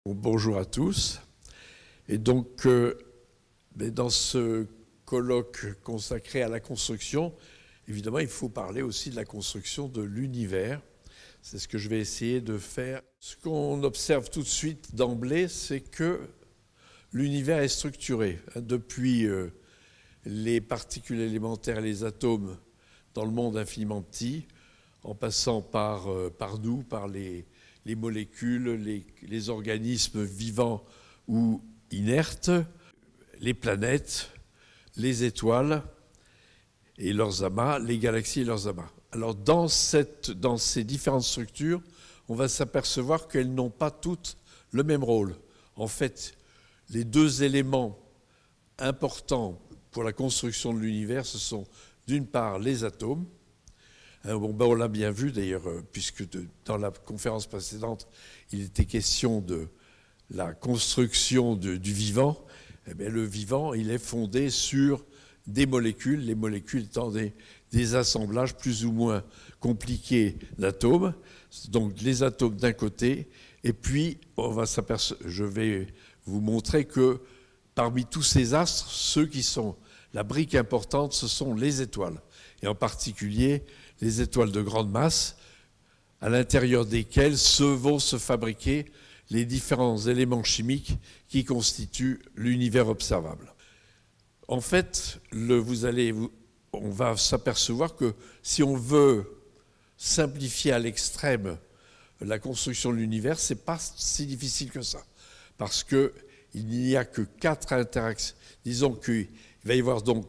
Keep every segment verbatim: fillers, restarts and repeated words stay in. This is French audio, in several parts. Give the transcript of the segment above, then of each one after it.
Bonjour à tous. Et donc, euh, dans ce colloque consacré à la construction, évidemment, il faut parler aussi de la construction de l'univers. C'est ce que je vais essayer de faire. Ce qu'on observe tout de suite d'emblée, c'est que l'univers est structuré. Depuis euh, les particules élémentaires et les atomes dans le monde infiniment petit, en passant par, euh, par nous, par les... les molécules, les, les organismes vivants ou inertes, les planètes, les étoiles et leurs amas, les galaxies et leurs amas. Alors dans, cette, dans ces différentes structures, on va s'apercevoir qu'elles n'ont pas toutes le même rôle. En fait, les deux éléments importants pour la construction de l'univers, ce sont d'une part les atomes. Bon, ben on l'a bien vu d'ailleurs, puisque de, dans la conférence précédente, il était question de la construction de, du vivant. Eh bien, le vivant, il est fondé sur des molécules, les molécules étant des, des assemblages plus ou moins compliqués d'atomes. Donc les atomes d'un côté, et puis on va s'apercevoir, je vais vous montrer que parmi tous ces astres, ceux qui sont la brique importante, ce sont les étoiles, et en particulier les étoiles de grande masse, à l'intérieur desquelles se vont se fabriquer les différents éléments chimiques qui constituent l'univers observable. En fait, le, vous allez, vous, on va s'apercevoir que si on veut simplifier à l'extrême la construction de l'univers, ce n'est pas si difficile que ça, parce qu'il n'y a que quatre interactions. Disons qu'il va y avoir donc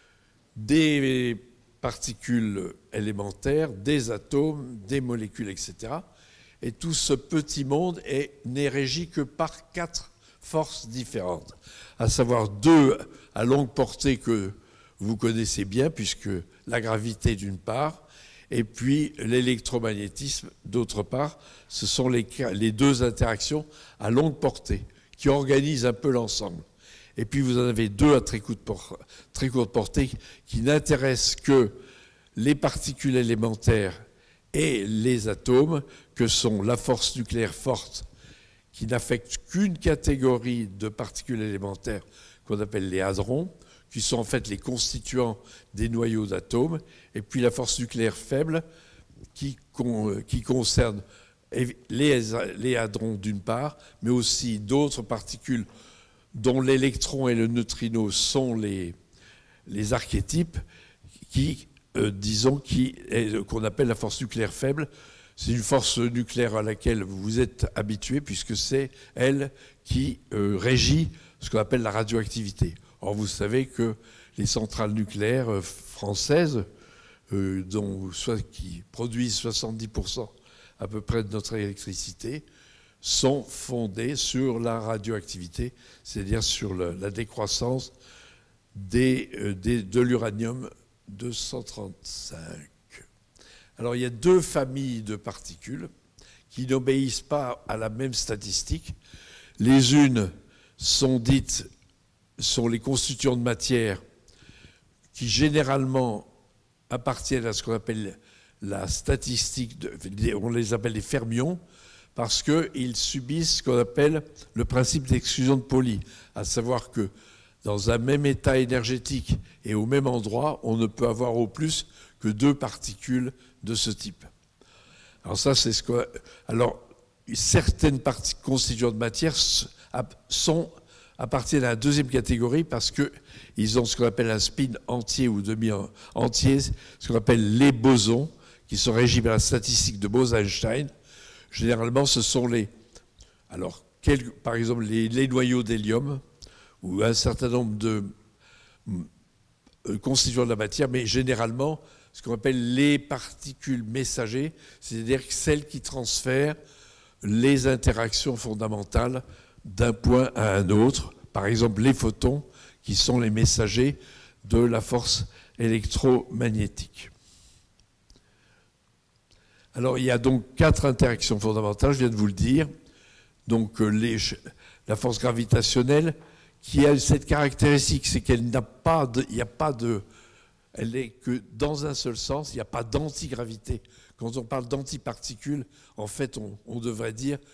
des particules élémentaires, des atomes, des molécules, et cetera. Et tout ce petit monde n'est régi que par quatre forces différentes, à savoir deux à longue portée que vous connaissez bien, puisque la gravité d'une part, et puis l'électromagnétisme d'autre part. Ce sont les, les deux interactions à longue portée qui organisent un peu l'ensemble. Et puis vous en avez deux à très courte, por très courte portée qui n'intéressent que les particules élémentaires et les atomes, que sont la force nucléaire forte, qui n'affecte qu'une catégorie de particules élémentaires qu'on appelle les hadrons, qui sont en fait les constituants des noyaux d'atomes, et puis la force nucléaire faible, qui, con, qui concerne les, les hadrons d'une part, mais aussi d'autres particules dont l'électron et le neutrino sont les, les archétypes, qui, euh, disons, qui est, qu'on appelle la force nucléaire faible. C'est une force nucléaire à laquelle vous êtes habitué, puisque c'est elle qui euh, régit ce qu'on appelle la radioactivité. Or, vous savez que les centrales nucléaires euh, françaises, euh, dont, soit, qui produisent soixante-dix pour cent à peu près de notre électricité, sont fondées sur la radioactivité, c'est-à-dire sur le, la décroissance des, euh, des, de l'uranium deux cent trente-cinq. Alors il y a deux familles de particules qui n'obéissent pas à la même statistique. Les unes sont dites, sont les constituants de matière qui généralement appartiennent à ce qu'on appelle la statistique, de, on les appelle les fermions, parce qu'ils subissent ce qu'on appelle le principe d'exclusion de Pauli, à savoir que dans un même état énergétique et au même endroit, on ne peut avoir au plus que deux particules de ce type. Alors ça, c'est ce que... Alors, certaines parties constituantes de matière sont, appartiennent à la deuxième catégorie parce qu'ils ont ce qu'on appelle un spin entier ou demi-entier, ce qu'on appelle les bosons, qui sont régis par la statistique de Bose-Einstein. Généralement, ce sont les, alors, quel, par exemple, les, les noyaux d'hélium ou un certain nombre de euh, constituants de la matière, mais généralement, ce qu'on appelle les particules messagers, c'est-à-dire celles qui transfèrent les interactions fondamentales d'un point à un autre. Par exemple, les photons, qui sont les messagers de la force électromagnétique. Alors, il y a donc quatre interactions fondamentales, je viens de vous le dire. Donc, les, la force gravitationnelle, qui a cette caractéristique, c'est qu'elle n'a pas de, il n'y a pas de, elle n'est que dans un seul sens, il n'y a pas d'antigravité. Quand on parle d'antiparticules, en fait, on, on devrait dire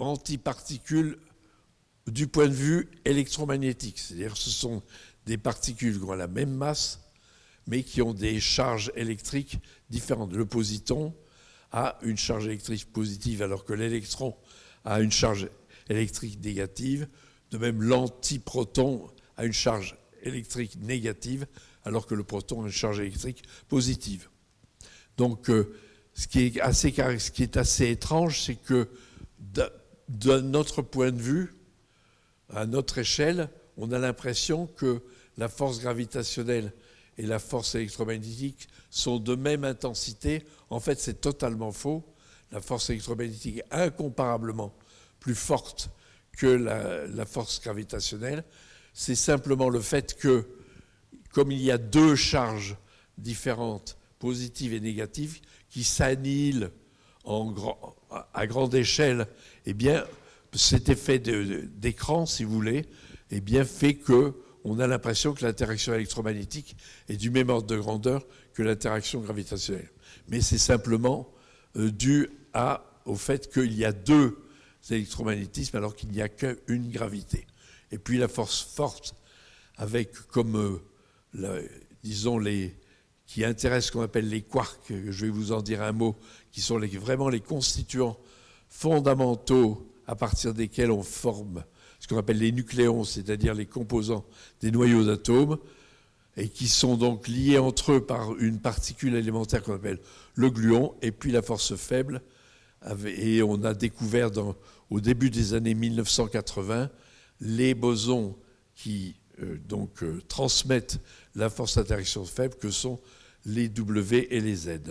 antiparticules du point de vue électromagnétique. C'est-à-dire que ce sont des particules qui ont la même masse, mais qui ont des charges électriques différentes. Le positon a une charge électrique positive, alors que l'électron a une charge électrique négative. De même, l'antiproton a une charge électrique négative, alors que le proton a une charge électrique positive. Donc, euh, ce, qui est assez, ce qui est assez étrange, c'est que de, de notre point de vue, à notre échelle, on a l'impression que la force gravitationnelle et la force électromagnétique sont de même intensité. En fait, c'est totalement faux. La force électromagnétique est incomparablement plus forte que la, la force gravitationnelle. C'est simplement le fait que, comme il y a deux charges différentes, positives et négatives, qui s'annihilent en grand, à grande échelle, eh bien, cet effet d'écran, si vous voulez, eh bien, fait qu'on a l'impression que l'interaction électromagnétique est du même ordre de grandeur que l'interaction gravitationnelle. Mais c'est simplement euh, dû à, au fait qu'il y a deux électromagnétismes alors qu'il n'y a qu'une gravité. Et puis la force forte, avec comme, euh, la, disons, les, qui intéresse ce qu'on appelle les quarks, je vais vous en dire un mot, qui sont les, vraiment les constituants fondamentaux à partir desquels on forme ce qu'on appelle les nucléons, c'est-à-dire les composants des noyaux d'atomes, et qui sont donc liés entre eux par une particule élémentaire qu'on appelle le gluon, et puis la force faible. Et on a découvert dans, au début des années mille neuf cent quatre-vingts les bosons qui euh, donc, euh, transmettent la force d'interaction faible, que sont les W et les Z.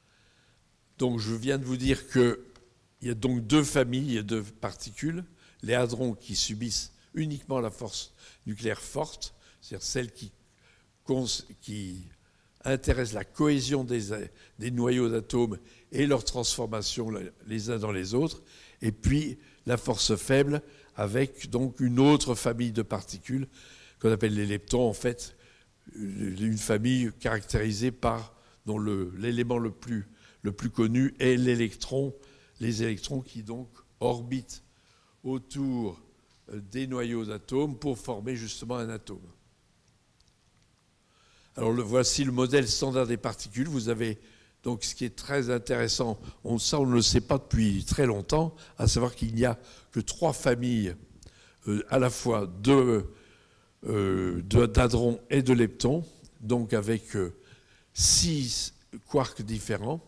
Donc je viens de vous dire qu'il y a donc deux familles de particules, les hadrons qui subissent uniquement la force nucléaire forte, c'est-à-dire celle qui, qui intéresse la cohésion des, des noyaux d'atomes et leur transformation les uns dans les autres, et puis la force faible avec donc une autre famille de particules qu'on appelle les leptons, en fait une famille caractérisée par, dont l'élément le, le, plus, le plus connu est l'électron, les électrons qui donc orbitent autour des noyaux d'atomes pour former justement un atome. Alors le, voici le modèle standard des particules. Vous avez donc ce qui est très intéressant, on, ça on ne le sait pas depuis très longtemps, à savoir qu'il n'y a que trois familles euh, à la fois de, euh, d'hadrons et de leptons, donc avec euh, six quarks différents.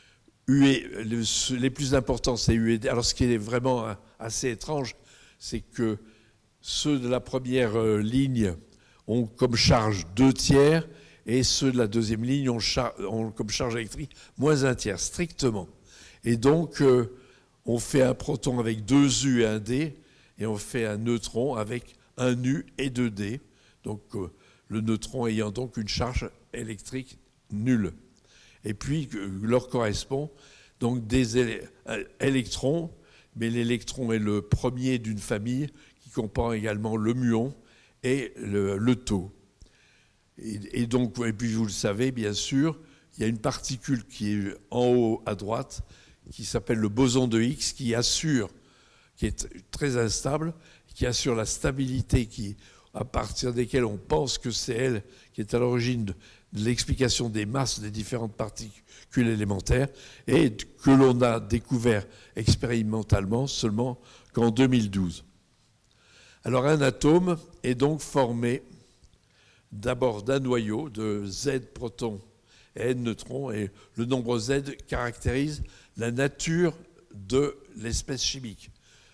U E, les plus importants, c'est U E D. Alors ce qui est vraiment assez étrange, c'est que ceux de la première ligne ont comme charge deux tiers et ceux de la deuxième ligne ont, char ont comme charge électrique moins un tiers, strictement. Et donc, euh, on fait un proton avec deux U et un D, et on fait un neutron avec un U et deux D, donc euh, le neutron ayant donc une charge électrique nulle. Et puis, leur correspond donc des électrons, mais l'électron est le premier d'une famille qui comprend également le muon et le, le tau. Et, et donc, et puis vous le savez, bien sûr, il y a une particule qui est en haut à droite, qui s'appelle le boson de Higgs, qui assure, qui est très instable, qui assure la stabilité, qui, à partir desquelles on pense que c'est elle qui est à l'origine de, de l'explication des masses des différentes particules élémentaires, et que l'on a découvert expérimentalement seulement qu'en deux mille douze. Alors un atome est donc formé d'abord d'un noyau de Z protons et N neutrons, et le nombre Z caractérise la nature de l'espèce chimique.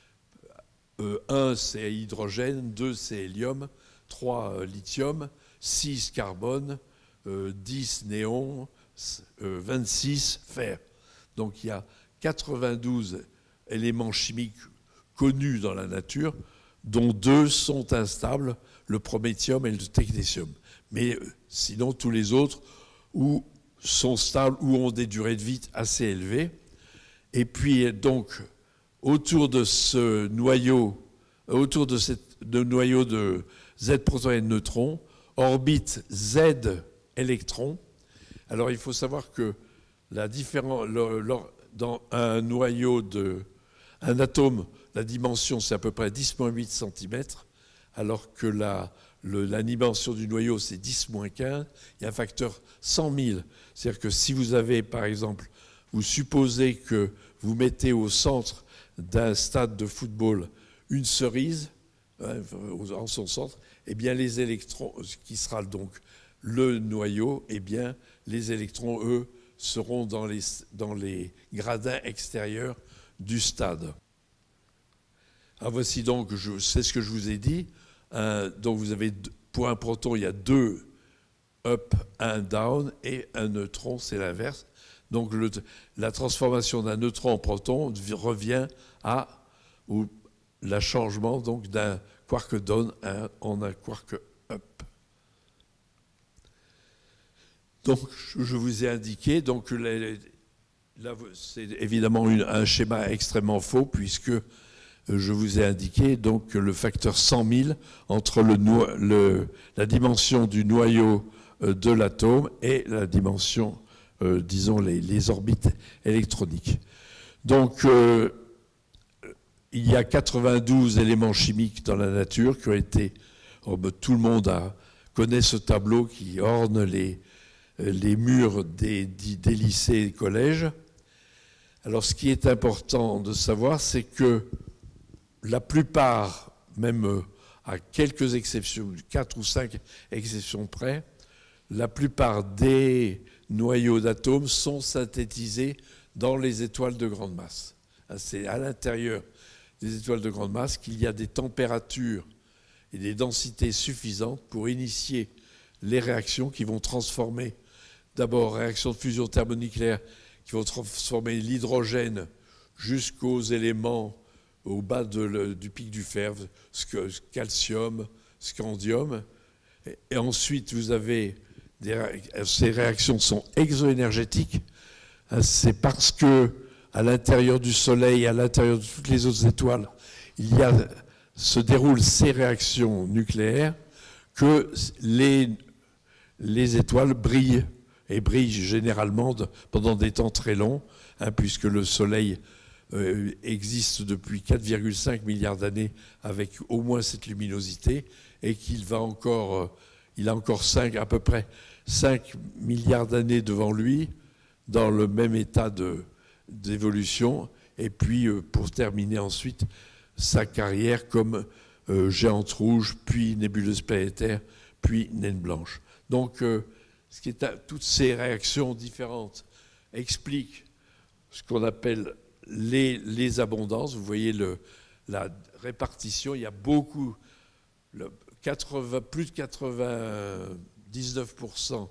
Euh, un, c'est hydrogène, deux, c'est hélium, trois, euh, lithium, six, carbone, euh, dix, néon, euh, vingt-six, fer. Donc il y a quatre-vingt-douze éléments chimiques connus dans la nature, dont deux sont instables, le prométhium et le technétium. Mais euh, sinon, tous les autres ou sont stables ou ont des durées de vie assez élevées. Et puis, donc, autour de ce noyau, autour de ce noyau de Z protons et neutrons, orbite Z électrons. Alors, il faut savoir que la différence, le, le, dans un noyau de, un atome, la dimension, c'est à peu près dix moins huit centimètres, alors que la, le, la dimension du noyau, c'est dix moins quinze. Il y a un facteur cent mille. C'est-à-dire que si vous avez, par exemple, vous supposez que vous mettez au centre d'un stade de football une cerise, hein, en son centre, eh bien les électrons, qui sera donc le noyau, eh bien les électrons, eux, seront dans les, dans les gradins extérieurs du stade. Alors voici donc, c'est ce que je vous ai dit. Un, donc vous avez, pour un proton, il y a deux up, un down, et un neutron, c'est l'inverse. Donc le, la transformation d'un neutron en proton revient à ou, le changement donc d'un quark down en un quark up. Donc je vous ai indiqué, donc les, là c'est évidemment une, un schéma extrêmement faux puisque je vous ai indiqué donc le facteur cent mille entre le, le, la dimension du noyau de l'atome et la dimension, euh, disons, les, les orbites électroniques. Donc, euh, il y a quatre-vingt-douze éléments chimiques dans la nature qui ont été... Oh, ben, tout le monde a, connaît ce tableau qui orne les, les murs des, des lycées et collèges. Alors, ce qui est important de savoir, c'est que la plupart, même à quelques exceptions, quatre ou cinq exceptions près, la plupart des noyaux d'atomes sont synthétisés dans les étoiles de grande masse. C'est à l'intérieur des étoiles de grande masse qu'il y a des températures et des densités suffisantes pour initier les réactions qui vont transformer, d'abord réactions de fusion thermonucléaire, qui vont transformer l'hydrogène jusqu'aux éléments au bas de le, du pic du fer, calcium, scandium. Et, et ensuite, vous avez des, ces réactions sont exoénergétiques. C'est parce que à l'intérieur du Soleil, à l'intérieur de toutes les autres étoiles, il y a, se déroulent ces réactions nucléaires que les, les étoiles brillent, et brillent généralement de, pendant des temps très longs, hein, puisque le Soleil euh, existe depuis quatre virgule cinq milliards d'années avec au moins cette luminosité, et qu'il va encore, euh, il a encore cinq, à peu près cinq milliards d'années devant lui, dans le même état de d'évolution, et puis euh, pour terminer ensuite sa carrière comme euh, géante rouge, puis nébuleuse planétaire, puis naine blanche. Donc, euh, ce qui est à, toutes ces réactions différentes expliquent ce qu'on appelle les, les abondances. Vous voyez le, la répartition, il y a beaucoup, le quatre-vingts, plus de quatre-vingt-dix-neuf pour cent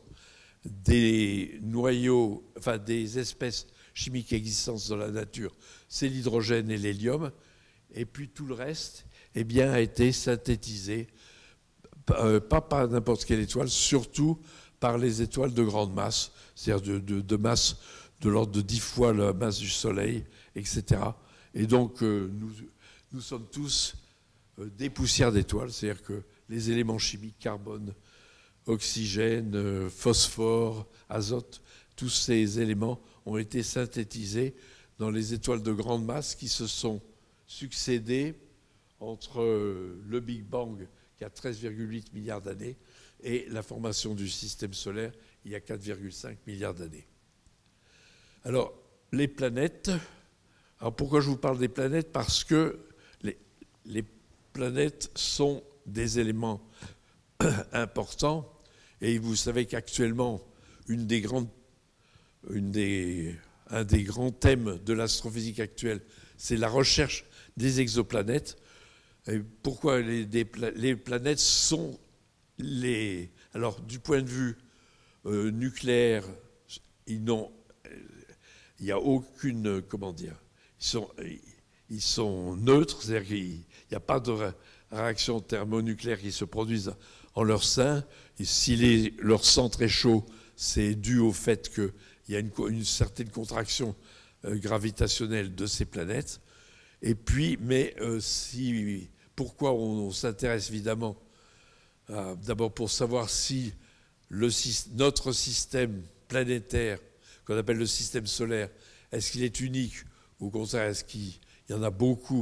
des noyaux, enfin des espèces chimiques existantes dans la nature, c'est l'hydrogène et l'hélium, et puis tout le reste, eh bien, a été synthétisé, euh, pas par n'importe quelle étoile, surtout par les étoiles de grande masse, c'est-à-dire de, de, de masse de l'ordre de dix fois la masse du Soleil, et cetera. Et donc, euh, nous, nous sommes tous euh, des poussières d'étoiles, c'est-à-dire que les éléments chimiques, carbone, oxygène, euh, phosphore, azote, tous ces éléments ont été synthétisés dans les étoiles de grande masse qui se sont succédées entre le Big Bang, qui a treize virgule huit milliards d'années, et la formation du système solaire, il y a quatre virgule cinq milliards d'années. Alors, les planètes. Alors, pourquoi je vous parle des planètes? Parce que les, les planètes sont des éléments importants, et vous savez qu'actuellement, une des grandes Une des, un des grands thèmes de l'astrophysique actuelle, c'est la recherche des exoplanètes. Et pourquoi les, des, les planètes sont les... Alors, du point de vue euh, nucléaire, ils n'ont... Il n'y a aucune... Comment dire? Ils sont, ils sont neutres, c'est-à-dire qu'il n'y a pas de réaction thermonucléaire qui se produisent en leur sein. Et si les, leur centre est chaud, c'est dû au fait que il y a une, une certaine contraction euh, gravitationnelle de ces planètes. Et puis, mais euh, si, pourquoi on, on s'intéresse évidemment euh, d'abord pour savoir si le, notre système planétaire, qu'on appelle le système solaire, est-ce qu'il est unique ou au contraire, est-ce qu'il y en a beaucoup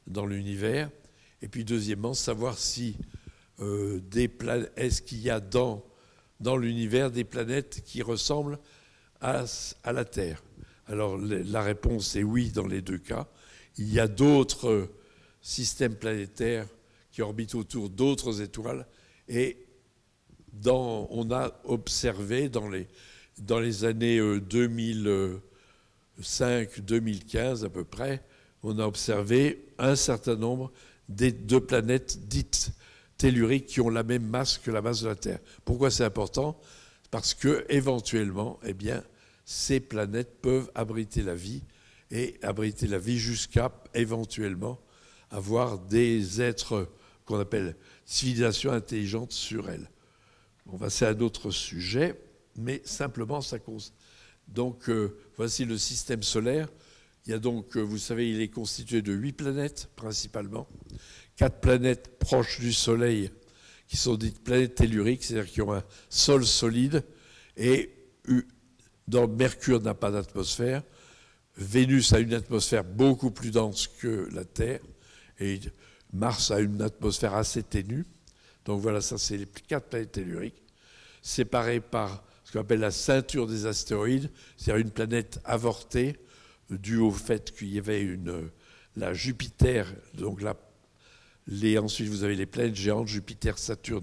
dans l'univers. Et puis deuxièmement, savoir si euh, des planètes, est-ce qu'il y a dans, dans l'univers des planètes qui ressemblent à, à la Terre. Alors la réponse est oui dans les deux cas. Il y a d'autres systèmes planétaires qui orbitent autour d'autres étoiles et dans, on a observé dans les, dans les années deux mille cinq deux mille quinze à peu près, on a observé un certain nombre des deux planètes dites telluriques qui ont la même masse que la masse de la Terre. Pourquoi c'est important? Parce que éventuellement, eh bien, ces planètes peuvent abriter la vie et abriter la vie jusqu'à éventuellement avoir des êtres qu'on appelle civilisations intelligentes sur elles. Bon, bah, c'est un autre sujet, mais simplement ça cause. Donc euh, voici le système solaire. Il y a donc, vous savez, il est constitué de huit planètes principalement, quatre planètes proches du Soleil qui sont dites planètes telluriques, c'est-à-dire qui ont un sol solide, et dans Mercure n'a pas d'atmosphère, Vénus a une atmosphère beaucoup plus dense que la Terre, et Mars a une atmosphère assez ténue. Donc voilà, ça c'est les quatre planètes telluriques, séparées par ce qu'on appelle la ceinture des astéroïdes, c'est-à-dire une planète avortée, due au fait qu'il y avait une, la Jupiter, donc la, les, ensuite vous avez les planètes géantes, Jupiter, Saturne,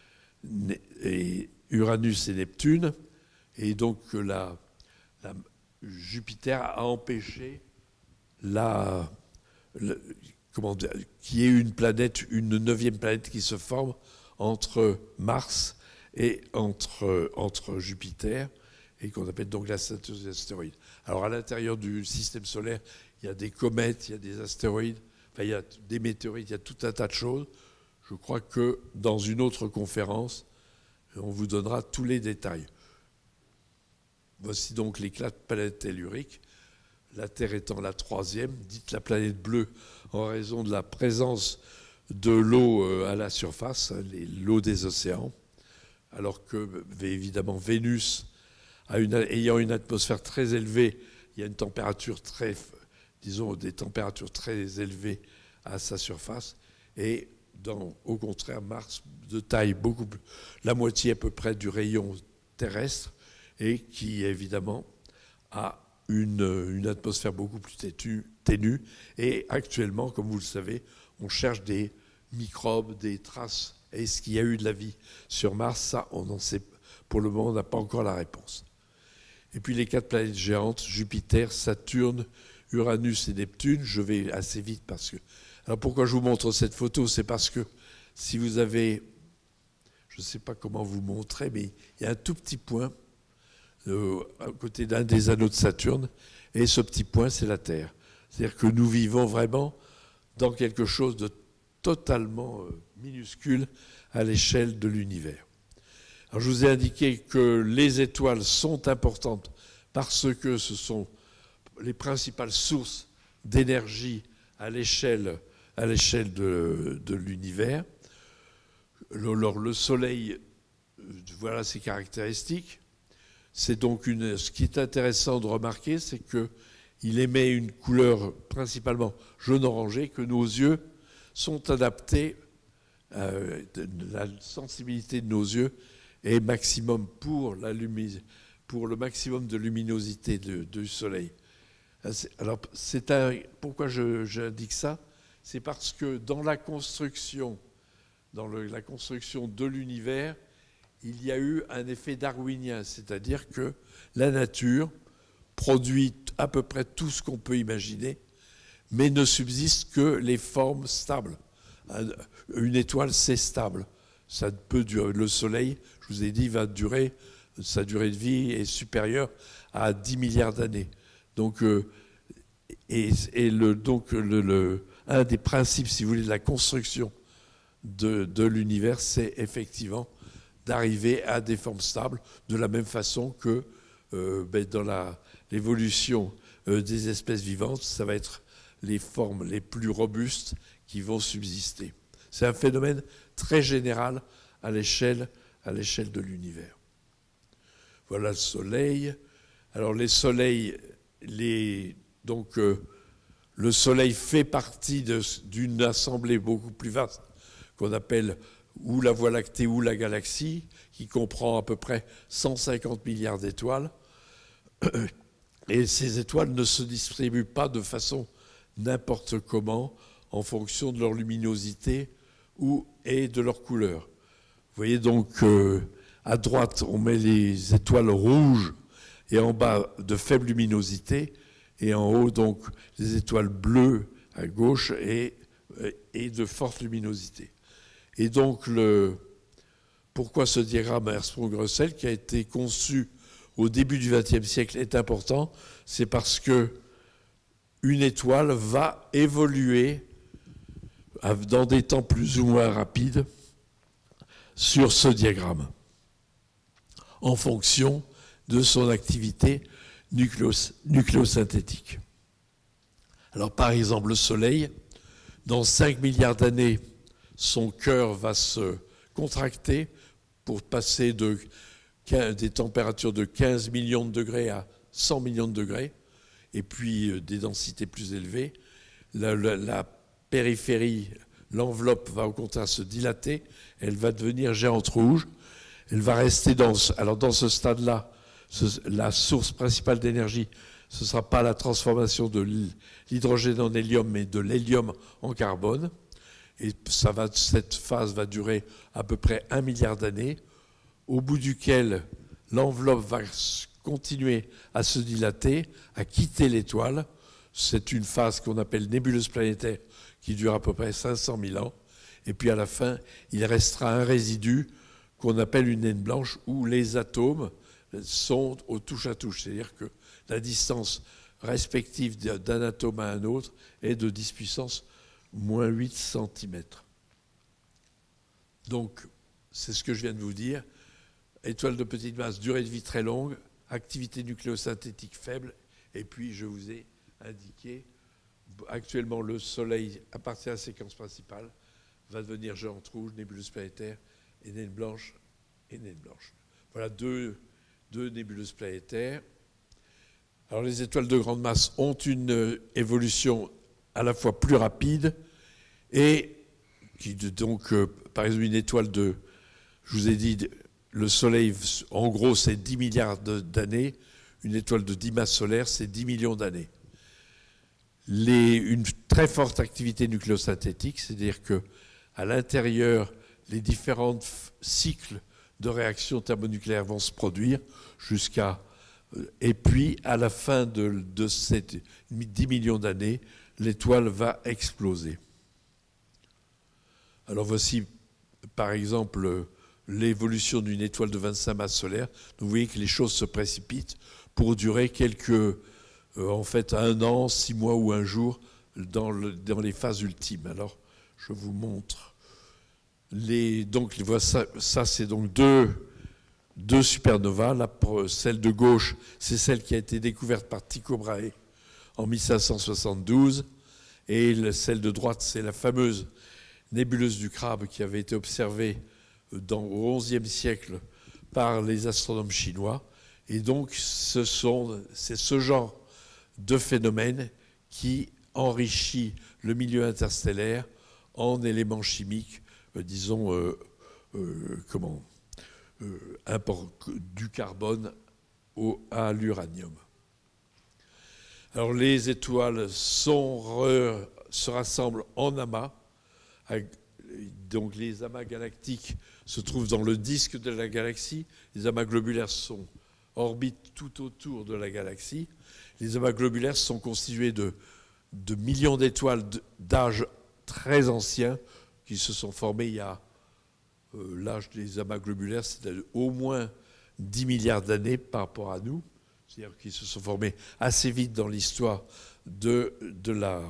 et Uranus et Neptune, et donc la, la Jupiter a empêché la, la, comment dire, qu'il y ait une planète, une neuvième planète qui se forme entre Mars et entre, entre Jupiter, et qu'on appelle donc la ceinture des astéroïdes. Alors à l'intérieur du système solaire, il y a des comètes, il y a des astéroïdes, enfin il y a des météorites, il y a tout un tas de choses. Je crois que dans une autre conférence, on vous donnera tous les détails. Voici donc les quatre planètes telluriques, la Terre étant la troisième, dite la planète bleue en raison de la présence de l'eau à la surface, l'eau des océans, alors que évidemment Vénus, à une, ayant une atmosphère très élevée, il y a une température très, disons, des températures très élevées à sa surface, et dans, au contraire, Mars, de taille beaucoup plus, la moitié à peu près du rayon terrestre, et qui évidemment a une, une atmosphère beaucoup plus tétue, ténue, et actuellement, comme vous le savez, on cherche des microbes, des traces. Est-ce qu'il y a eu de la vie sur Mars? Ça, on n'en sait, pour le moment, on n'a pas encore la réponse. Et puis les quatre planètes géantes, Jupiter, Saturne, Uranus et Neptune. Je vais assez vite parce que... Alors pourquoi je vous montre cette photo? C'est parce que si vous avez... Je ne sais pas comment vous montrer, mais il y a un tout petit point euh, à côté d'un des anneaux de Saturne. Et ce petit point, c'est la Terre. C'est-à-dire que nous vivons vraiment dans quelque chose de totalement euh, minuscule à l'échelle de l'univers. Alors, je vous ai indiqué que les étoiles sont importantes parce que ce sont les principales sources d'énergie à l'échelle à l'échelle de, de l'univers. Le, le Soleil, voilà ses caractéristiques. C'est donc une, ce qui est intéressant de remarquer, c'est qu'il émet une couleur principalement jaune-orangé que nos yeux sont adaptés, euh, la sensibilité de nos yeux est maximum pour, la pour le maximum de luminosité de, du Soleil. Alors, c'est un, pourquoi j'indique ça? C'est parce que dans la construction, dans le, la construction de l'univers, il y a eu un effet darwinien, c'est-à-dire que la nature produit à peu près tout ce qu'on peut imaginer, mais ne subsiste que les formes stables. Une étoile, c'est stable. Ça peut durer. Le Soleil, je vous ai dit, va durer, sa durée de vie est supérieure à dix milliards d'années. Donc, euh, et, et le, donc le, le, un des principes, si vous voulez, de la construction de, de l'univers, c'est effectivement d'arriver à des formes stables, de la même façon que euh, ben, dans l'évolution euh, des espèces vivantes, ça va être les formes les plus robustes qui vont subsister. C'est un phénomène très général à l'échelle à l'échelle de l'univers. Voilà le Soleil. Alors les soleils, les, donc euh, Le Soleil fait partie d'une assemblée beaucoup plus vaste qu'on appelle ou la Voie lactée ou la galaxie, qui comprend à peu près cent cinquante milliards d'étoiles. Et ces étoiles ne se distribuent pas de façon n'importe comment en fonction de leur luminosité ou, et de leur couleur. Vous voyez donc euh, à droite, on met les étoiles rouges et en bas de faible luminosité, et en haut, donc, les étoiles bleues à gauche et, et de forte luminosité. Et donc, le, pourquoi ce diagramme Hertzsprung-Russell, qui a été conçu au début du vingtième siècle, est important? C'est parce que une étoile va évoluer dans des temps plus ou moins rapides sur ce diagramme, en fonction de son activité nucléos, nucléosynthétique. Alors par exemple, le Soleil, dans cinq milliards d'années, son cœur va se contracter pour passer de, des températures de quinze millions de degrés à cent millions de degrés, et puis des densités plus élevées. La, la, la périphérie, l'enveloppe va au contraire se dilater, elle va devenir géante rouge, elle va rester dans... Alors dans ce stade-là, la source principale d'énergie, ce ne sera pas la transformation de l'hydrogène en hélium, mais de l'hélium en carbone. Et ça va, cette phase va durer à peu près un milliard d'années, au bout duquel l'enveloppe va continuer à se dilater, à quitter l'étoile. C'est une phase qu'on appelle nébuleuse planétaire, qui dure à peu près cinq cent mille ans. Et puis à la fin, il restera un résidu qu'on appelle une naine blanche, où les atomes sont au touche-à-touche. C'est-à-dire que la distance respective d'un atome à un autre est de dix puissance moins huit centimètres. Donc, c'est ce que je viens de vous dire. Étoile de petite masse, durée de vie très longue, activité nucléosynthétique faible, et puis je vous ai indiqué, actuellement le Soleil, à partir de la séquence principale, va devenir géante rouge, nébuleuse planétaire, et naine blanche, et naine blanche. Voilà deux, deux nébuleuses planétaires. Alors les étoiles de grande masse ont une évolution à la fois plus rapide, et qui donc, euh, par exemple, une étoile de, je vous ai dit, le Soleil, en gros, c'est dix milliards d'années. Une étoile de dix masses solaires, c'est dix millions d'années. Une très forte activité nucléosynthétique, c'est-à-dire qu'à l'intérieur, les différents cycles de réaction thermonucléaire vont se produire jusqu'à... Et puis, à la fin de, de ces dix millions d'années, l'étoile va exploser. Alors voici, par exemple, l'évolution d'une étoile de vingt-cinq masses solaires. Vous voyez que les choses se précipitent pour durer quelques, euh, en fait, un an, six mois ou un jour dans, le, dans les phases ultimes. Alors, je vous montre. Les, donc, ça, ça c'est donc deux, deux supernovas. La, celle de gauche, c'est celle qui a été découverte par Tycho Brahe en mille cinq cent soixante-douze. Et celle de droite, c'est la fameuse nébuleuse du Crabe qui avait été observée dans, au onzième siècle par les astronomes chinois. Et donc, ce sont, c'est ce genre de phénomène qui enrichit le milieu interstellaire en éléments chimiques, euh, disons, euh, euh, comment, euh, import, du carbone au, à l'uranium. Alors, les étoiles sont re, se rassemblent en amas. Donc les amas galactiques se trouvent dans le disque de la galaxie. Les amas globulaires sont, orbitent tout autour de la galaxie. Les amas globulaires sont constitués de, de millions d'étoiles d'âge très ancien qui se sont formées il y a... Euh, l'âge des amas globulaires, c'est au moins dix milliards d'années par rapport à nous. C'est-à-dire qu'ils se sont formés assez vite dans l'histoire de, de la...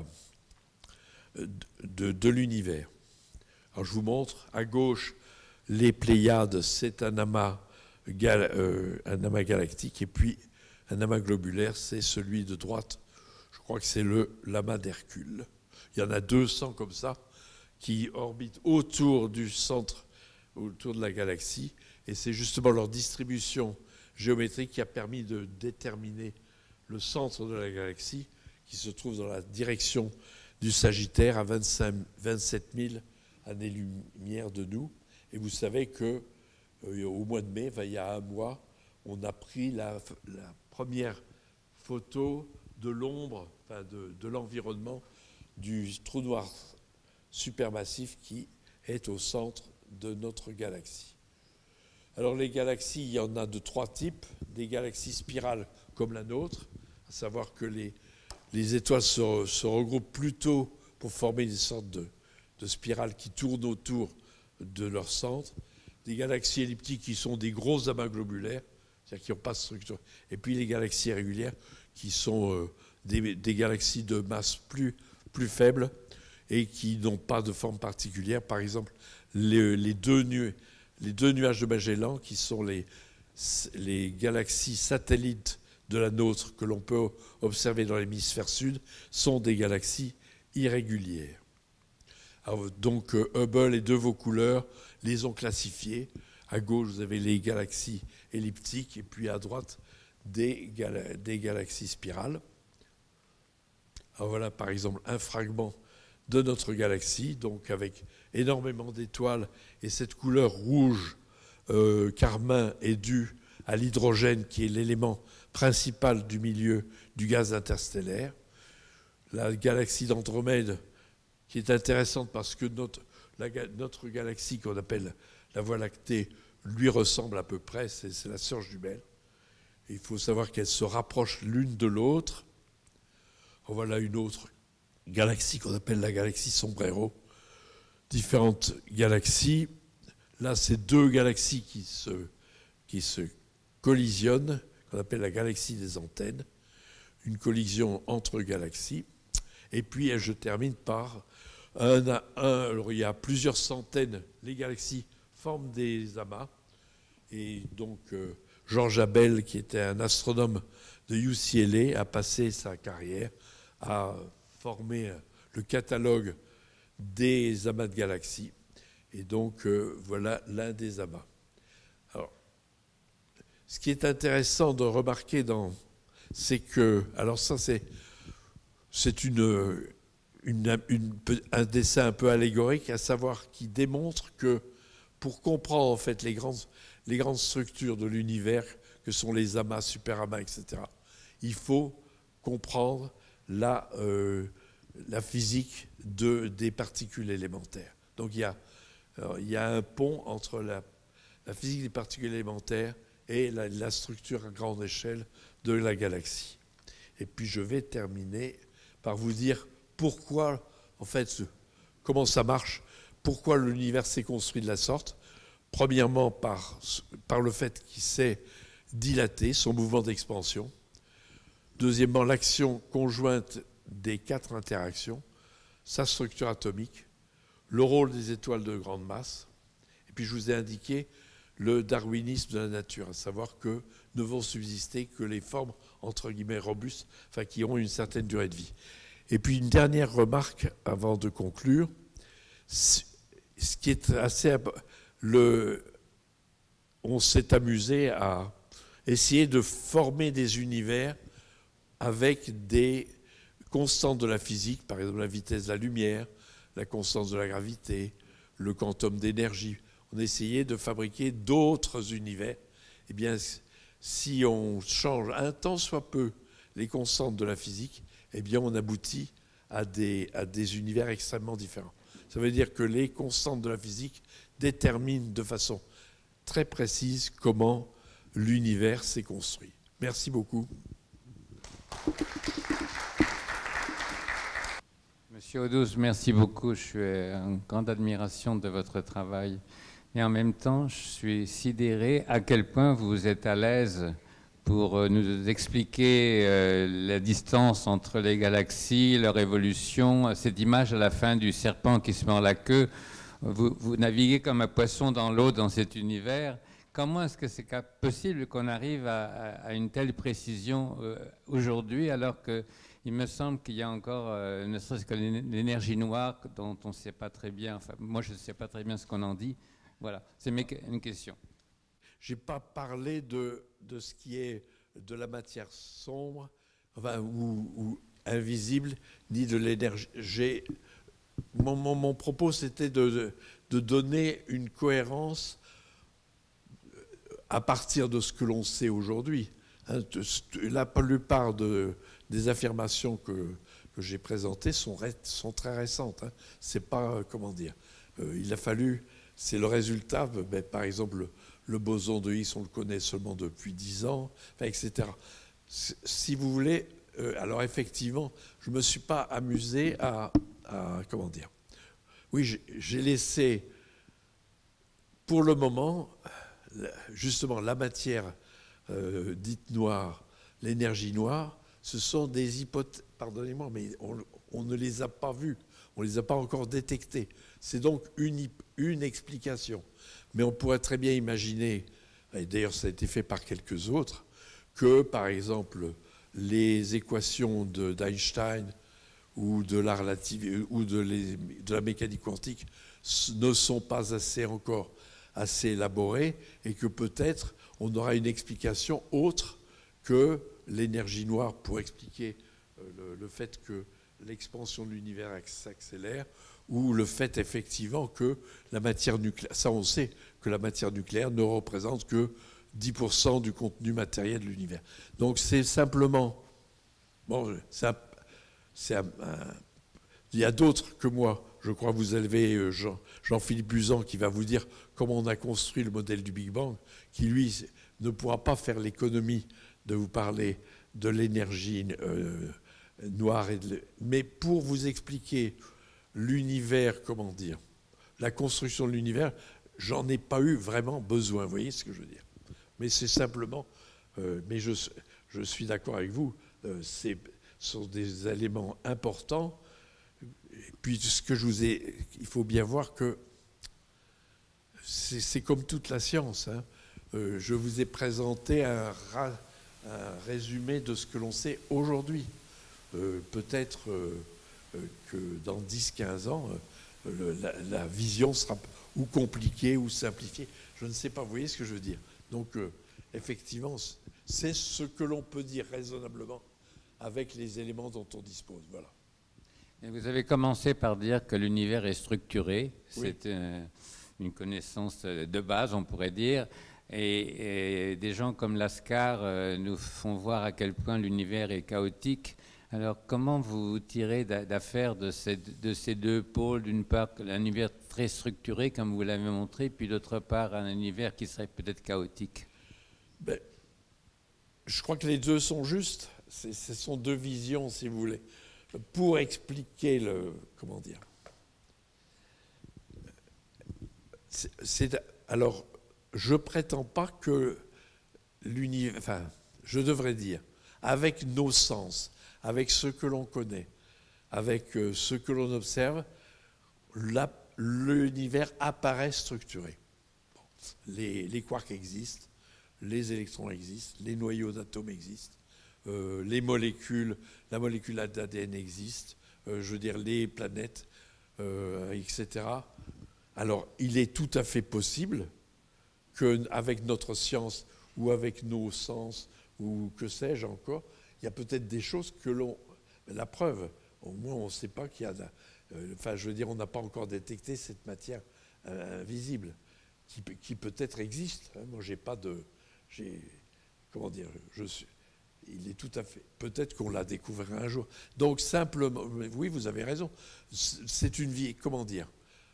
de, de l'univers. Alors je vous montre, à gauche, les Pléiades, c'est un amas, gal, euh, un amas galactique, et puis un amas globulaire, c'est celui de droite, je crois que c'est le l'amas d'Hercule. Il y en a deux cents comme ça, qui orbitent autour du centre, autour de la galaxie, et c'est justement leur distribution géométrique qui a permis de déterminer le centre de la galaxie, qui se trouve dans la direction du Sagittaire, à vingt-cinq, vingt-sept mille années-lumière de nous. Et vous savez que euh, au mois de mai, il y a un mois, on a pris la, la première photo de l'ombre, enfin de, de l'environnement du trou noir supermassif qui est au centre de notre galaxie. Alors les galaxies, il y en a de trois types. Des galaxies spirales comme la nôtre, à savoir que les, les étoiles se, se regroupent plutôt pour former une sorte de, de spirale qui tourne autour de leur centre. Des galaxies elliptiques qui sont des gros amas globulaires, c'est-à-dire qui n'ont pas de structure. Et puis les galaxies irrégulières qui sont euh, des, des galaxies de masse plus, plus faible et qui n'ont pas de forme particulière. Par exemple, les, les, deux, nu les deux nuages de Magellan, qui sont les, les galaxies satellites de la nôtre que l'on peut observer dans l'hémisphère sud, sont des galaxies irrégulières. Alors, donc Hubble et de vos couleurs les ont classifiées. À gauche, vous avez les galaxies elliptiques et puis à droite, des, gal des galaxies spirales. Alors voilà par exemple un fragment de notre galaxie, donc avec énormément d'étoiles, et cette couleur rouge euh, carmin est due à l'hydrogène qui est l'élément principal du milieu du gaz interstellaire. La galaxie d'Andromède, qui est intéressante parce que notre, la, notre galaxie qu'on appelle la Voie lactée lui ressemble à peu près, c'est la sœur jumelle. Et il faut savoir qu'elles se rapprochent l'une de l'autre. Voilà une autre galaxie qu'on appelle la galaxie Sombrero. Différentes galaxies. Là, c'est deux galaxies qui se, qui se collisionnent, qu'on appelle la galaxie des antennes. Une collision entre galaxies. Et puis, je termine par un à un. Alors, il y a plusieurs centaines. Les galaxies forment des amas. Et donc, euh, George Abel, qui était un astronome de U C L A, a passé sa carrière à former le catalogue des amas de galaxies. Et donc, euh, voilà l'un des amas. Alors, ce qui est intéressant de remarquer, c'est que, alors ça, c'est une, une, une, un dessin un peu allégorique, à savoir qui démontre que pour comprendre en fait les grandes, les grandes structures de l'univers, que sont les amas, superamas, et cetera, il faut comprendre la, euh, la physique de, des particules élémentaires. Donc il y a, alors, il y a un pont entre la, la physique des particules élémentaires et la, la structure à grande échelle de la galaxie. Et puis je vais terminer par vous dire pourquoi, en fait, comment ça marche, pourquoi l'univers s'est construit de la sorte. Premièrement, par, par le fait qu'il s'est dilaté, son mouvement d'expansion. Deuxièmement, l'action conjointe des quatre interactions, sa structure atomique, le rôle des étoiles de grande masse. Et puis je vous ai indiqué le darwinisme de la nature, à savoir que ne vont subsister que les formes, entre guillemets, robustes, enfin qui ont une certaine durée de vie. Et puis une dernière remarque avant de conclure, ce qui est assez... Le, on s'est amusé à essayer de former des univers avec des constantes de la physique, par exemple la vitesse de la lumière, la constance de la gravité, le quantum d'énergie. On essayait de fabriquer d'autres univers. Eh bien, si on change un tant soit peu les constantes de la physique, eh bien, on aboutit à des, à des univers extrêmement différents. Ça veut dire que les constantes de la physique déterminent de façon très précise comment l'univers s'est construit. Merci beaucoup. Monsieur Audouze, merci beaucoup. Je suis en grande admiration de votre travail. Et en même temps, je suis sidéré à quel point vous êtes à l'aise pour nous expliquer euh, la distance entre les galaxies, leur évolution, cette image à la fin du serpent qui se mord la queue. Vous, vous naviguez comme un poisson dans l'eau dans cet univers. Comment est-ce que c'est possible qu'on arrive à, à, à une telle précision euh, aujourd'hui, alors qu'il me semble qu'il y a encore, euh, ne serait-ce que l'énergie noire dont on ne sait pas très bien, enfin moi je ne sais pas très bien ce qu'on en dit. Voilà, c'est une question. Je n'ai pas parlé de, de ce qui est de la matière sombre, enfin, ou, ou invisible, ni de l'énergie. Mon, mon, mon propos, c'était de, de, de donner une cohérence à partir de ce que l'on sait aujourd'hui. Hein, la plupart de, des affirmations que, que j'ai présentées sont, sont très récentes. Hein. C'est pas, comment dire, euh, il a fallu, c'est le résultat, ben, par exemple, le, le boson de Higgs, on le connaît seulement depuis dix ans, enfin, et cetera. Si vous voulez, euh, alors effectivement, je ne me suis pas amusé à, à comment dire, oui, j'ai laissé, pour le moment, justement, la matière euh, dite noire, l'énergie noire, ce sont des hypothèses, pardonnez-moi, mais on, on ne les a pas vues, on ne les a pas encore détectées. C'est donc une, une explication. Mais on pourrait très bien imaginer, et d'ailleurs ça a été fait par quelques autres, que par exemple les équations d'Einstein ou de la relativité ou de, les, de la mécanique quantique ne sont pas assez encore assez élaborées et que peut-être on aura une explication autre que l'énergie noire pour expliquer le, le fait que l'expansion de l'univers s'accélère ou le fait effectivement que la matière nucléaire, ça on sait que la matière nucléaire ne représente que dix pour cent du contenu matériel de l'univers. Donc c'est simplement, bon, c'est un, c'est un, un, il y a d'autres que moi. Je crois que vous avez Jean, Jean-Philippe Buzan qui va vous dire comment on a construit le modèle du Big Bang, qui lui ne pourra pas faire l'économie de vous parler de l'énergie euh, noire. Et de, mais pour vous expliquer l'univers, comment dire, la construction de l'univers, j'en ai pas eu vraiment besoin. Vous voyez ce que je veux dire? Mais c'est simplement, euh, mais je, je suis d'accord avec vous, euh, c'est sont des éléments importants. Et puis ce que je vous ai, il faut bien voir que c'est comme toute la science. Hein. Euh, je vous ai présenté un, un résumé de ce que l'on sait aujourd'hui. Euh, Peut-être euh, que dans dix à quinze ans, euh, le, la, la vision sera ou compliquée ou simplifiée. Je ne sais pas, vous voyez ce que je veux dire. Donc, euh, effectivement, c'est ce que l'on peut dire raisonnablement avec les éléments dont on dispose. Voilà. Et vous avez commencé par dire que l'univers est structuré. Oui. C'est euh, une connaissance de base, on pourrait dire. Et, et des gens comme Laskar euh, nous font voir à quel point l'univers est chaotique. Alors, comment vous tirez d'affaire de ces, de ces deux pôles? D'une part, un univers très structuré, comme vous l'avez montré, puis d'autre part, un univers qui serait peut-être chaotique. Ben, je crois que les deux sont justes. Ce sont deux visions, si vous voulez. Pour expliquer le... Comment dire c'est, alors, je prétends pas que l'univers... Enfin, je devrais dire, avec nos sens, avec ce que l'on connaît, avec ce que l'on observe, l'univers apparaît structuré. Bon, les, les quarks existent, les électrons existent, les noyaux d'atomes existent, euh, les molécules, la molécule d'A D N existe, euh, je veux dire les planètes, euh, et cetera. Alors, il est tout à fait possible qu'avec notre science ou avec nos sens, ou que sais-je encore, il y a peut-être des choses que l'on... La preuve, au moins on ne sait pas qu'il y a... Euh, enfin, je veux dire, on n'a pas encore détecté cette matière euh, invisible, qui, qui peut-être existe. Hein. Moi, j'ai pas de... J'ai, comment dire, je suis... Il est tout à fait... Peut-être qu'on la découvrira un jour. Donc, simplement... Oui, vous avez raison. C'est une vie... Comment dire?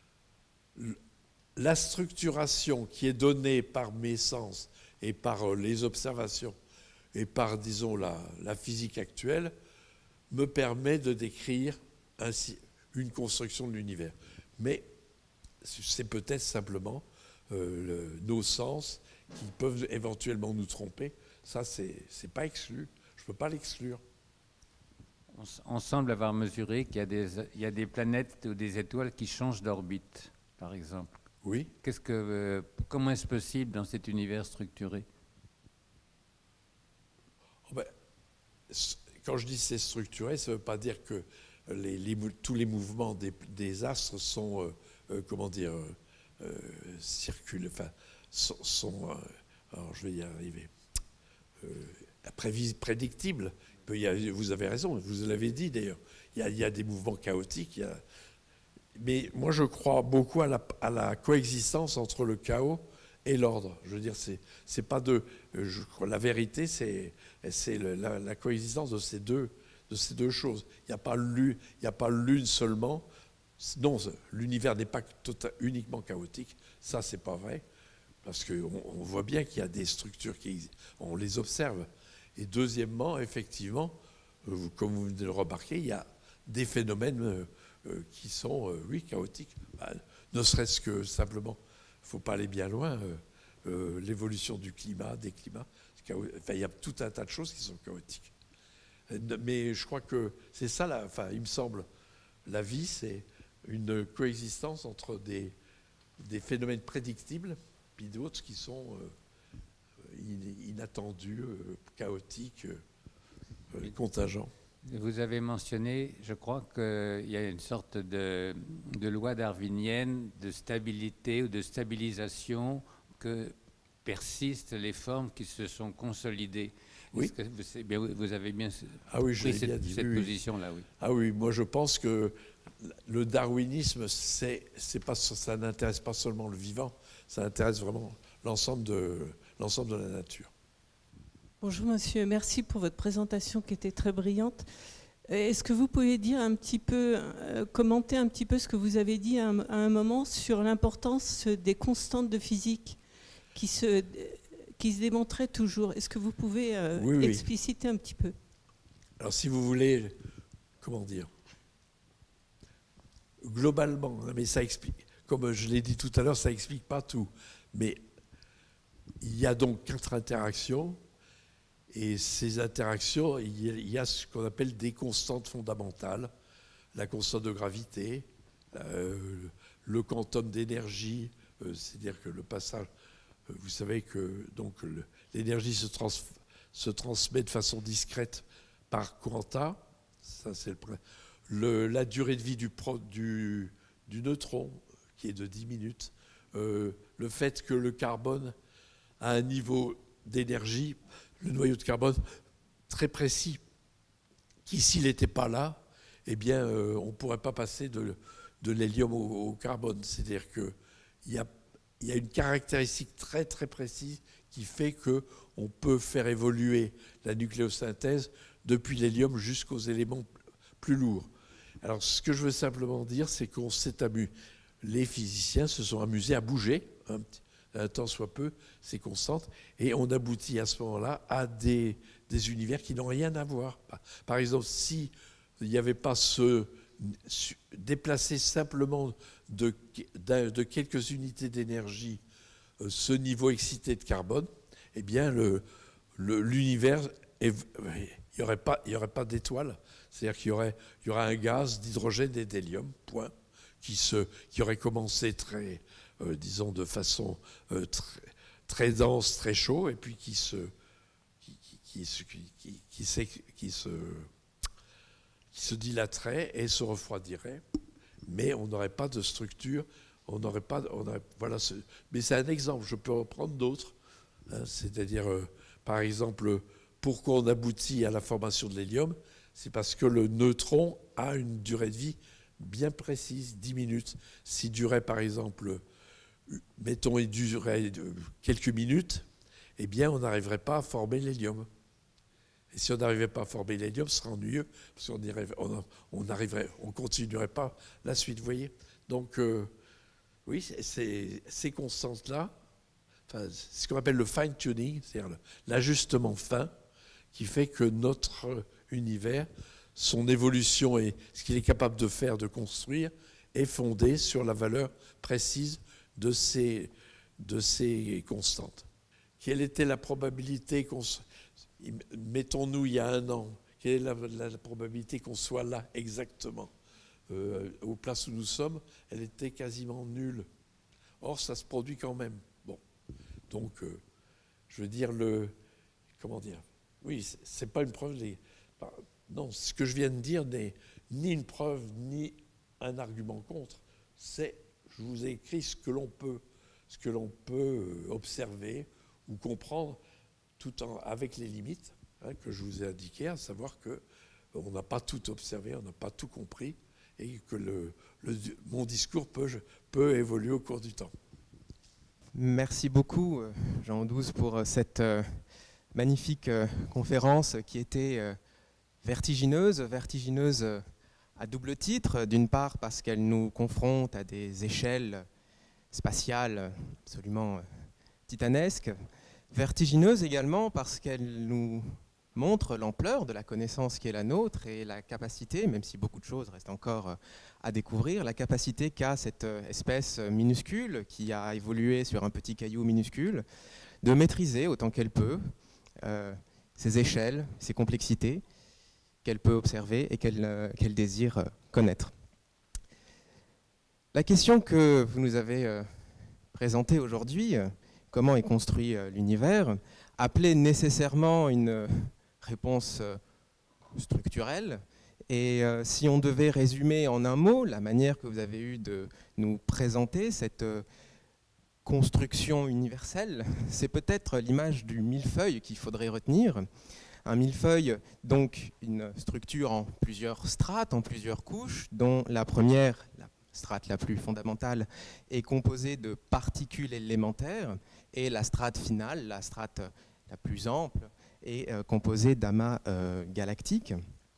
La structuration qui est donnée par mes sens et par les observations et par, disons, la, la physique actuelle, me permet de décrire ainsi une construction de l'univers. Mais c'est peut-être simplement euh, le, nos sens qui peuvent éventuellement nous tromper. Ça, c'est pas exclu. Je ne peux pas l'exclure. On, on semble avoir mesuré qu'il y a des, il y a des planètes ou des étoiles qui changent d'orbite, par exemple. Oui. Qu'est-ce que, euh, comment est-ce possible dans cet univers structuré? Oh ben, quand je dis c'est structuré, ça ne veut pas dire que les, les, tous les mouvements des, des astres sont, euh, euh, comment dire, euh, euh, circulent, enfin, sont, sont euh, alors je vais y arriver, euh, prédictibles. Il peut y avoir, vous avez raison, vous l'avez dit d'ailleurs, il y, a, il y a des mouvements chaotiques. Il y a, mais moi, je crois beaucoup à la, à la coexistence entre le chaos et l'ordre. Je veux dire, c'est, c'est pas de, je crois, la vérité, c'est, c'est le, la, la coexistence de ces deux, de ces deux choses. Il n'y a pas l'une, il n'y a pas l'une seulement. Non, l'univers n'est pas total, uniquement chaotique. Ça, c'est pas vrai, parce qu'on on voit bien qu'il y a des structures qui, on les observe. Et deuxièmement, effectivement, euh, comme vous venez de le remarquer, il y a des phénomènes euh, euh, qui sont, euh, oui, chaotiques. Ben, ne serait-ce que simplement, il ne faut pas aller bien loin, euh, euh, l'évolution du climat, des climats. Enfin, il y a tout un tas de choses qui sont chaotiques. Mais je crois que c'est ça, la, enfin, il me semble, la vie, c'est une coexistence entre des, des phénomènes prédictibles, puis d'autres qui sont euh, inattendus, euh, chaotiques, euh, contingents. Vous avez mentionné, je crois qu'il y a une sorte de, de loi darwinienne de stabilité ou de stabilisation que persistent les formes qui se sont consolidées. Oui. Est-ce que vous, bien, vous avez bien ah oui, je pris cette, bien dit, cette oui, position-là, oui. Ah oui, moi je pense que le darwinisme, c'est, c'est pas, ça n'intéresse pas seulement le vivant, ça intéresse vraiment l'ensemble de, l'ensemble de la nature. Bonjour monsieur, merci pour votre présentation qui était très brillante. Est-ce que vous pouvez dire un petit peu, euh, commenter un petit peu ce que vous avez dit à un, à un moment sur l'importance des constantes de physique qui se, qui se démontraient toujours? Est-ce que vous pouvez euh, oui, oui. expliciter un petit peu? Alors si vous voulez, comment dire, globalement, mais ça explique, comme je l'ai dit tout à l'heure, ça n'explique pas tout. Mais il y a donc quatre interactions. Et ces interactions, il y a ce qu'on appelle des constantes fondamentales, la constante de gravité, euh, le quantum d'énergie, euh, c'est-à-dire que le passage, euh, vous savez que donc le, l'énergie se, trans, se transmet de façon discrète par quanta, ça c'est le, le la durée de vie du, pro, du, du neutron qui est de dix minutes, euh, le fait que le carbone a un niveau d'énergie, le noyau de carbone très précis, qui s'il n'était pas là, eh bien, euh, on ne pourrait pas passer de, de l'hélium au, au carbone. C'est-à-dire qu'il y a, y a une caractéristique très très précise qui fait qu'on peut faire évoluer la nucléosynthèse depuis l'hélium jusqu'aux éléments plus lourds. Alors, ce que je veux simplement dire, c'est qu'on s'est amusé, les physiciens se sont amusés à bouger un petit un tant soit peu, ces constantes, et on aboutit à ce moment-là à des, des univers qui n'ont rien à voir. Par exemple, s'il n'y avait pas ce déplacer simplement de, de quelques unités d'énergie ce niveau excité de carbone, eh bien le, le, l'univers, est, il n'y aurait pas, il y aurait pas d'étoiles, c'est-à-dire qu'il y aurait, il y aurait un gaz d'hydrogène et d'hélium, point, qui, se, qui aurait commencé très... Euh, disons de façon euh, très, très dense, très chaud, et puis qui se, qui, qui, qui, qui, qui, qui, qui se, qui se dilaterait et se refroidirait, mais on n'aurait pas de structure, on n'aurait pas, on aurait, voilà. Ce, mais c'est un exemple. Je peux en prendre d'autres, hein, c'est-à-dire, euh, par exemple, pourquoi on aboutit à la formation de l'hélium, c'est parce que le neutron a une durée de vie bien précise, dix minutes. S'il durait, par exemple, mettons, il durerait quelques minutes, eh bien, on n'arriverait pas à former l'hélium. Et si on n'arrivait pas à former l'hélium, ce serait ennuyeux, parce qu'on irait, on, on arriverait, on continuerait pas la suite, vous voyez. Donc, euh, oui, c'est, ces constantes-là, enfin, c'est ce qu'on appelle le fine-tuning, c'est-à-dire l'ajustement fin, qui fait que notre univers, son évolution et ce qu'il est capable de faire, de construire, est fondé sur la valeur précise de ces, de ces constantes. Quelle était la probabilité qu'on... Mettons-nous il y a un an, quelle est la, la, la probabilité qu'on soit là exactement euh, aux places où nous sommes? Elle était quasiment nulle. Or, ça se produit quand même. Bon, donc, euh, je veux dire, le... Comment dire? Oui, c'est pas une preuve... Des, non, ce que je viens de dire n'est ni une preuve, ni un argument contre. C'est... Je vous ai écrit ce que l'on peut, ce que l'on peut observer ou comprendre tout en, avec les limites. hein, que je vous ai indiquées, à savoir qu'on n'a pas tout observé, on n'a pas tout compris, et que le, le, mon discours peut, peut évoluer au cours du temps. Merci beaucoup, Jean Audouze, pour cette magnifique conférence qui était vertigineuse, vertigineuse à double titre. D'une part, parce qu'elle nous confronte à des échelles spatiales absolument titanesques. Vertigineuse également parce qu'elle nous montre l'ampleur de la connaissance qui est la nôtre et la capacité, même si beaucoup de choses restent encore à découvrir, la capacité qu'a cette espèce minuscule qui a évolué sur un petit caillou minuscule de maîtriser autant qu'elle peut euh, ces échelles, ces complexités qu'elle peut observer et qu'elle euh, qu'elle désire connaître. La question que vous nous avez euh, présentée aujourd'hui, euh, comment est construit euh, l'univers, appelait nécessairement une réponse euh, structurelle. Et euh, si on devait résumer en un mot la manière que vous avez eue de nous présenter cette euh, construction universelle, c'est peut-être l'image du millefeuille qu'il faudrait retenir. Un millefeuille, donc une structure en plusieurs strates, en plusieurs couches, dont la première, la strate la plus fondamentale, est composée de particules élémentaires, et la strate finale, la strate la plus ample, est euh, composée d'amas euh, galactiques.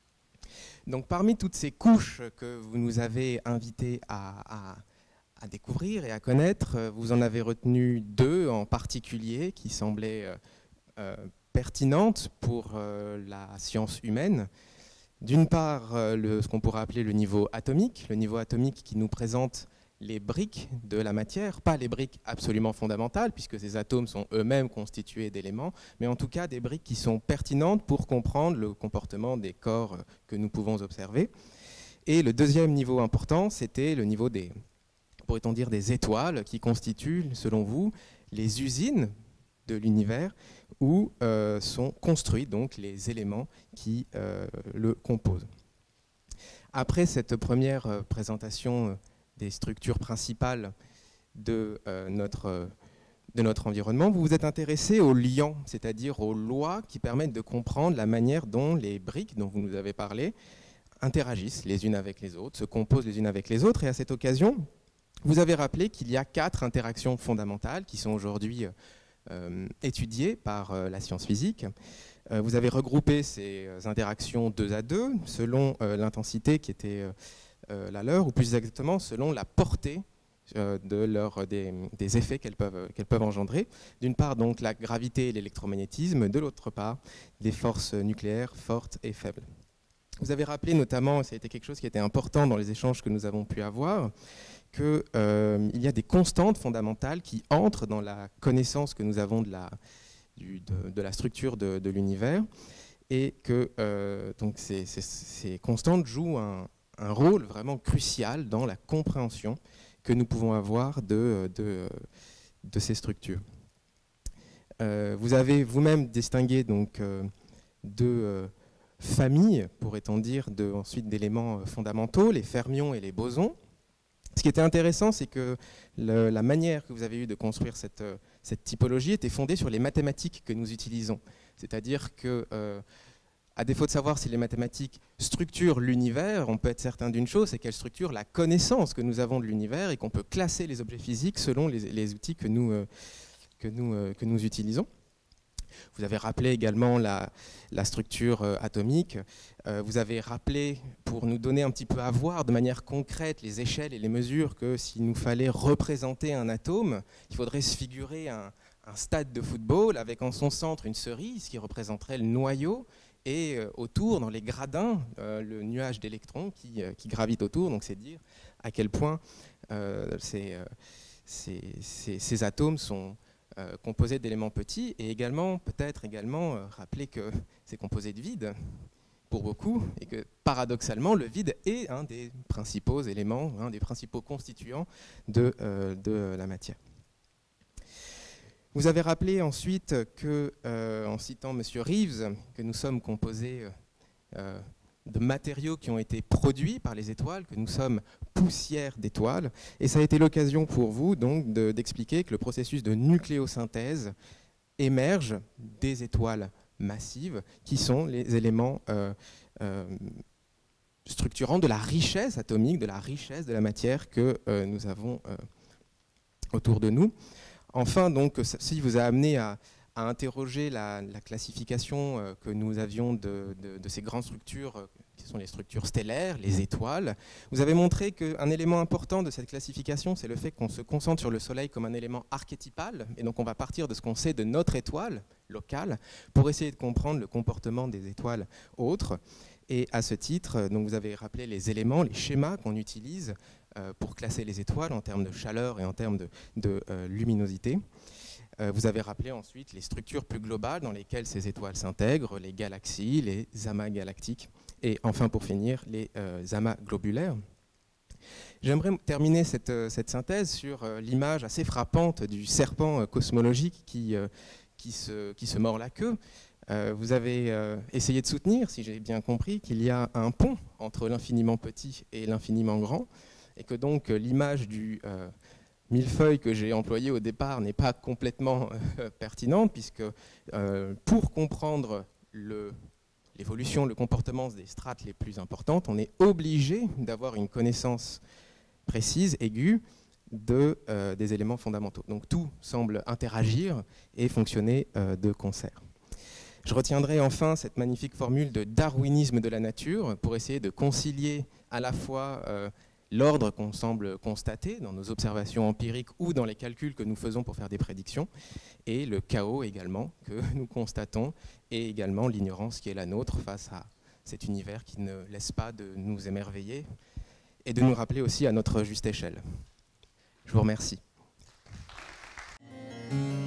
Donc parmi toutes ces couches que vous nous avez invités à, à, à découvrir et à connaître, vous en avez retenu deux en particulier qui semblaient euh, euh, pertinentes pour euh, la science humaine. D'une part, euh, le, ce qu'on pourrait appeler le niveau atomique, le niveau atomique qui nous présente les briques de la matière, pas les briques absolument fondamentales, puisque ces atomes sont eux-mêmes constitués d'éléments, mais en tout cas des briques qui sont pertinentes pour comprendre le comportement des corps que nous pouvons observer. Et le deuxième niveau important, c'était le niveau des, pourrait-on dire, des étoiles, qui constituent, selon vous, les usines de l'univers, où euh, sont construits donc les éléments qui euh, le composent. Après cette première euh, présentation euh, des structures principales de, euh, notre, euh, de notre environnement, vous vous êtes intéressé aux liants, c'est-à-dire aux lois qui permettent de comprendre la manière dont les briques dont vous nous avez parlé interagissent les unes avec les autres, se composent les unes avec les autres. Et à cette occasion, vous avez rappelé qu'il y a quatre interactions fondamentales qui sont aujourd'hui euh, étudiées par euh, la science physique. Euh, vous avez regroupé ces interactions deux à deux selon euh, l'intensité qui était euh, Euh, la leur, ou plus exactement selon la portée euh, de leur, des, des effets qu'elles peuvent, qu'elles peuvent engendrer. D'une part, donc, la gravité et l'électromagnétisme, de l'autre part, des forces nucléaires fortes et faibles. Vous avez rappelé notamment, ça a été quelque chose qui était important dans les échanges que nous avons pu avoir, qu'il euh, y a des constantes fondamentales qui entrent dans la connaissance que nous avons de la, du, de, de la structure de, de l'univers, et que euh, donc ces, ces, ces constantes jouent un un rôle vraiment crucial dans la compréhension que nous pouvons avoir de, de, de ces structures. Euh, vous avez vous-même distingué donc, euh, deux euh, familles, pourrait-on dire, de, ensuite d'éléments fondamentaux, les fermions et les bosons. Ce qui était intéressant, c'est que le, la manière que vous avez eue de construire cette, cette typologie était fondée sur les mathématiques que nous utilisons. C'est-à-dire que euh, à défaut de savoir si les mathématiques structurent l'univers, on peut être certain d'une chose, c'est qu'elles structurent la connaissance que nous avons de l'univers et qu'on peut classer les objets physiques selon les, les outils que nous, euh, que, nous, euh, que nous utilisons. Vous avez rappelé également la, la structure euh, atomique. Euh, vous avez rappelé, pour nous donner un petit peu à voir de manière concrète les échelles et les mesures, que s'il nous fallait représenter un atome, il faudrait se figurer un, un stade de football avec en son centre une cerise qui représenterait le noyau, et euh, autour, dans les gradins, euh, le nuage d'électrons qui, euh, qui gravitent autour. Donc c'est dire à quel point euh, ces, euh, ces, ces, ces atomes sont euh, composés d'éléments petits, et également, peut-être également, euh, rappeler que c'est composé de vide pour beaucoup, et que paradoxalement, le vide est un des principaux éléments, un des principaux constituants de, euh, de la matière. Vous avez rappelé ensuite que, euh, en citant M. Reeves, que nous sommes composés euh, de matériaux qui ont été produits par les étoiles, que nous sommes poussière d'étoiles, et ça a été l'occasion pour vous donc de, d'expliquer que le processus de nucléosynthèse émerge des étoiles massives, qui sont les éléments euh, euh, structurants de la richesse atomique, de la richesse de la matière que euh, nous avons euh, autour de nous. Enfin, donc, ceci vous a amené à, à interroger la, la classification euh, que nous avions de, de, de ces grandes structures, euh, qui sont les structures stellaires, les étoiles. Vous avez montré qu'un élément important de cette classification, c'est le fait qu'on se concentre sur le Soleil comme un élément archétypal, et donc on va partir de ce qu'on sait de notre étoile locale pour essayer de comprendre le comportement des étoiles autres. Et à ce titre, donc vous avez rappelé les éléments, les schémas qu'on utilise euh, pour classer les étoiles en termes de chaleur et en termes de, de euh, luminosité. Euh, vous avez rappelé ensuite les structures plus globales dans lesquelles ces étoiles s'intègrent, les galaxies, les amas galactiques, et enfin pour finir, les euh, amas globulaires. J'aimerais terminer cette, euh, cette synthèse sur euh, l'image assez frappante du serpent euh, cosmologique qui, euh, qui, se, qui se mord la queue. Euh, vous avez euh, essayé de soutenir, si j'ai bien compris, qu'il y a un pont entre l'infiniment petit et l'infiniment grand, et que donc euh, l'image du euh, millefeuille que j'ai employé au départ n'est pas complètement euh, pertinente, puisque euh, pour comprendre l'évolution, le, le comportement des strates les plus importantes, on est obligé d'avoir une connaissance précise, aiguë, de, euh, des éléments fondamentaux. Donc tout semble interagir et fonctionner euh, de concert. Je retiendrai enfin cette magnifique formule de darwinisme de la nature pour essayer de concilier à la fois euh, l'ordre qu'on semble constater dans nos observations empiriques ou dans les calculs que nous faisons pour faire des prédictions, et le chaos également que nous constatons, et également l'ignorance qui est la nôtre face à cet univers qui ne laisse pas de nous émerveiller et de nous rappeler aussi à notre juste échelle. Je vous remercie.